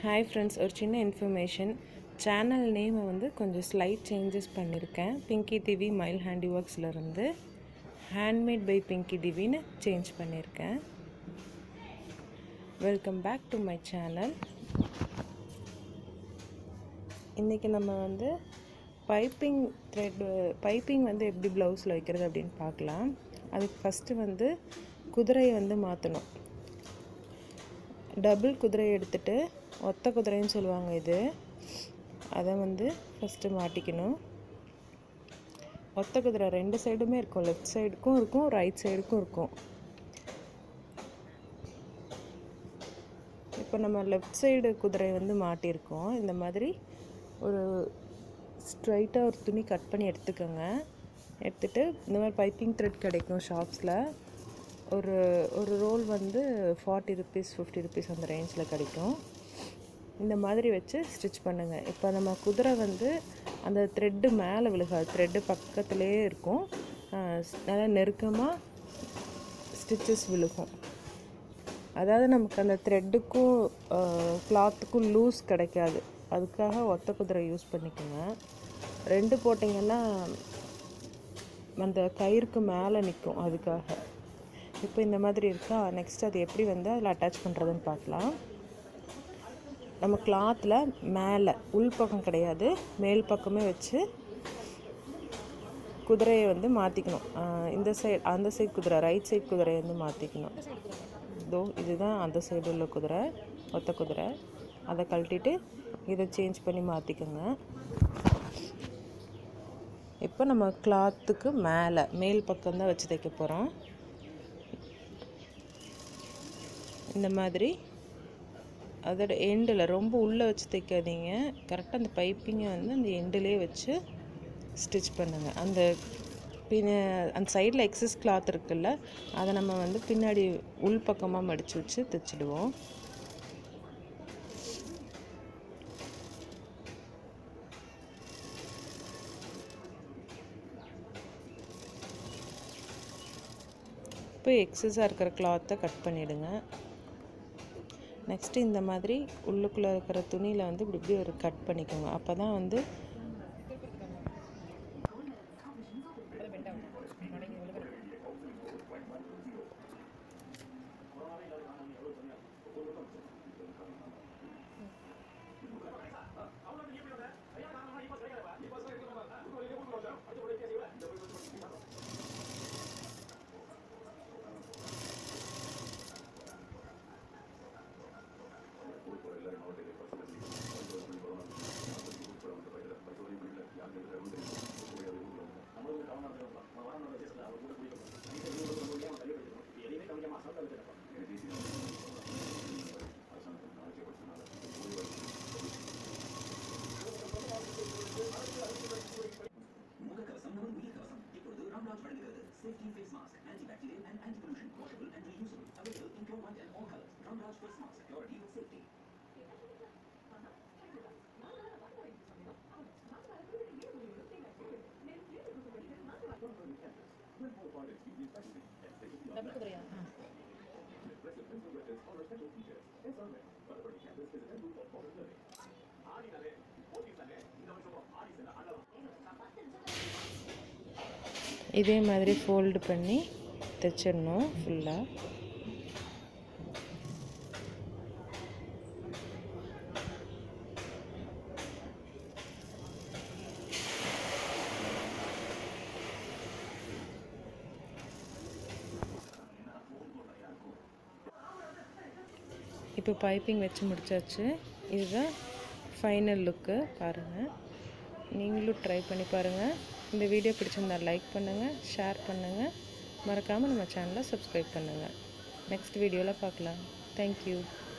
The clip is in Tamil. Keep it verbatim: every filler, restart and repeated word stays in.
Hi friends, ஒரு சின்ன இன்ஃபர்மேஷன். சேனல் நேமை வந்து கொஞ்சம் ஸ்லைட் சேஞ்சஸ் பண்ணியிருக்கேன். பிங்கி டிவி மைல் ஹேண்டி ஒர்க்ஸ்லேருந்து ஹேண்ட்மேட் பை பிங்கி டிவின்னு சேஞ்ச் பண்ணியிருக்கேன். Welcome back to my channel. இன்றைக்கி நம்ம வந்து பைப்பிங் த்ரெட் பைப்பிங் வந்து எப்படி ப்ளவுஸில் வைக்கிறது அப்படின்னு பார்க்கலாம். அதுக்கு ஃபஸ்ட்டு வந்து குதிரையை வந்து மாற்றணும். டபுள் குதிரை எடுத்துகிட்டு ஒத்த குதிரைன்னு சொல்லுவாங்க இது, அதை வந்து ஃபஸ்ட்டு மாட்டிக்கணும். ஒத்த குதிரை ரெண்டு சைடுமே இருக்கும், லெஃப்ட் சைடுக்கும் இருக்கும் ரைட் சைடுக்கும் இருக்கும். இப்போ நம்ம லெஃப்ட் சைடு குதிரை வந்து மாட்டியிருக்கோம். இந்த மாதிரி ஒரு ஸ்ட்ரைட்டாக ஒரு துணி கட் பண்ணி எடுத்துக்கோங்க. எடுத்துகிட்டு இந்த மாதிரி பைப்பிங் த்ரெட் கிடைக்கும் ஷாப்ஸில். ஒரு ஒரு ரோல் வந்து ஃபார்ட்டி ருபீஸ் ஃபிஃப்டி ருபீஸ் அந்த ரேஞ்சில் கிடைக்கும். இந்த மாதிரி வச்சு ஸ்டிச் பண்ணுங்கள். இப்போ நம்ம குதிரை வந்து அந்த த்ரெட்டு மேலே விழுகாது, த்ரெட்டு பக்கத்துலேயே இருக்கும். நல்லா நெருக்கமாக ஸ்டிச்சஸ் விழுகும். அதாவது நமக்கு அந்த த்ரெட்டுக்கும் கிளாத்துக்கும் லூஸ் கிடைக்காது. அதுக்காக ஒத்த குதிரை யூஸ் பண்ணிக்கோங்க. ரெண்டு போட்டிங்கன்னா அந்த கயிறுக்கு மேலே நிற்கும், அதுக்காக. இப்போ இந்த மாதிரி இருக்கா. நெக்ஸ்ட் அது எப்படி வந்து அதில் அட்டாச் பண்ணுறதுன்னு பார்க்கலாம். நம்ம கிளாத்தில் மேலே உள் பக்கம் கிடையாது, மேல் பக்கமே வச்சு குதிரையை வந்து மாற்றிக்கணும். இந்த சைடு அந்த சைடு குதிரை, ரைட் சைடு குதிரையை வந்து மாற்றிக்கணும். இதோ இதுதான் அந்த சைடு உள்ள குதிரை, ஒத்த குதிரை. அதை கழட்டிட்டு இதை சேஞ்ச் பண்ணி மாற்றிக்கோங்க. இப்போ நம்ம கிளாத்துக்கு மேலே மேல் பக்கம்தான் வச்சு தைக்க போகிறோம். இந்த மாதிரி அதோட எண்டில் ரொம்ப உள்ளே வச்சு தைக்காதீங்க. கரெக்டாக அந்த பைப்பிங்கை வந்து அந்த எண்டிலே வச்சு ஸ்டிச் பண்ணுங்கள். அந்த பின்ன அந்த சைடில் எக்ஸஸ் கிளாத் இருக்குல்ல, அதை நம்ம வந்து பின்னாடி உள் பக்கமாக மடித்து வச்சு தைச்சிடுவோம். இப்போ எக்ஸஸாக இருக்கிற கிளாத்தை கட் பண்ணிவிடுங்க. நெக்ஸ்ட்டு இந்த மாதிரி உள்ளுக்குள்ளே இருக்கிற துணியில் வந்து இப்படி இப்படி ஒரு கட் பண்ணிக்கோங்க. அப்போ தான் வந்து safety face mask, antibacterial and anti-pollution, washable and reusable, available in pure white and all colors. Ramraj face mask, security with safety. Double குதிரையா? இதே மாதிரி ஃபோல்டு பண்ணி தைச்சிடணும் ஃபுல்லாக. இப்போ பைப்பிங் வச்சு முடிச்சாச்சு. இதுதான் ஃபைனல் லுக்கு. பாருங்கள், நீங்களும் ட்ரை பண்ணி பாருங்கள். இந்த வீடியோ பிடிச்சிருந்தா லைக் பண்ணுங்கள், ஷேர் பண்ணுங்கள், மறக்காமல் நம்ம சேனலை சப்ஸ்கிரைப் பண்ணுங்கள். நெக்ஸ்ட் வீடியோவில் பார்க்கலாம். தேங்க்யூ.